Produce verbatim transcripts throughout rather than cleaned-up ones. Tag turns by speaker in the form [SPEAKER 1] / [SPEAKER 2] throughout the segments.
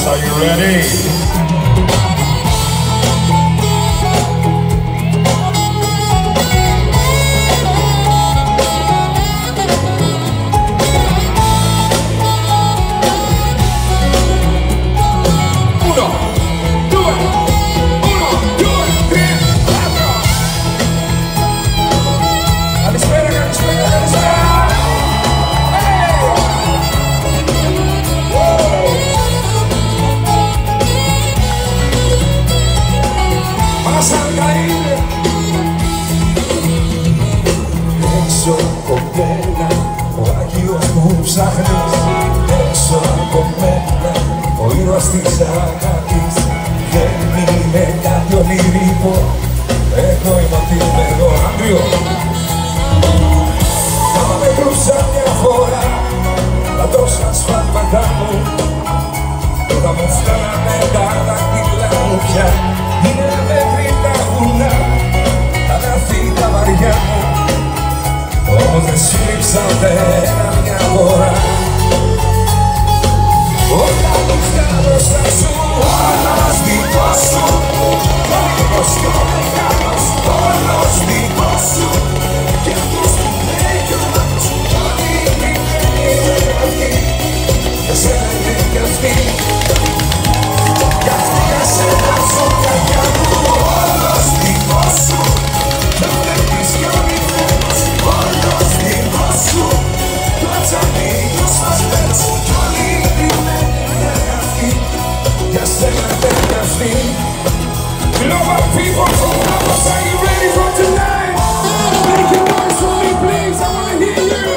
[SPEAKER 1] Girls, are you ready?
[SPEAKER 2] Έξω κοπέλα, ο Άγιος μου ψάχνεις. Έξω κοπέλα, ο ήρωας της αγάπης. Δεν είναι κάτι ονειρικό, εγώ είμαι ότι είμαι εδώ. Άντριο! Άμα με κρούσα μια φορά, τα τόσα σφάλματά μου, θα μου φτάνανε τα δάχτυλα μου πια. Είναι αμέτρητα βουνά, τα λάθη τα βαριά μου, όμως δεν σύλληψα ούτε ένα μια φορά. Όταν ήρθα μπροστά σου, όλος δικός σου, ο λίγος και ο μεγάλος, όλος δικός σου. Και αυτός που λέει κι ο άλλος, όλοι είναι αυτοί, και σένα είναι κι αυτοί. Κι αυτοί για σένα ζουν καρδιά μου, όλος δικός σου. Το βλέπεις κι ο μηδένος, όλος δικός σου. Το ατσανίγος μας πέρας, κι όλοι είναι αυτοί, για σένα είναι κι αυτοί. Global people from Lagos, are you ready for tonight? Make your noise for me, please, I wanna hear you.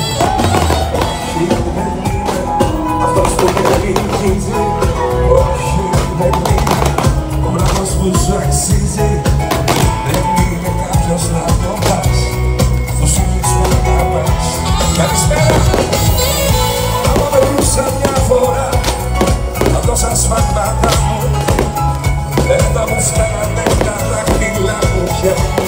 [SPEAKER 2] Αυτός που με ελκύζει, όχι με κλείνει, ο λαός που σου αξίζει. Δεν είναι κάποιος να το πας, αυτός είναι που αγαπάς. Καλησπέρα! Άμα με βρούσα μια φορά, τα τόσα σφάλματα μου, δεν θα μου φτάνανε τα δάχτυλα μου πια.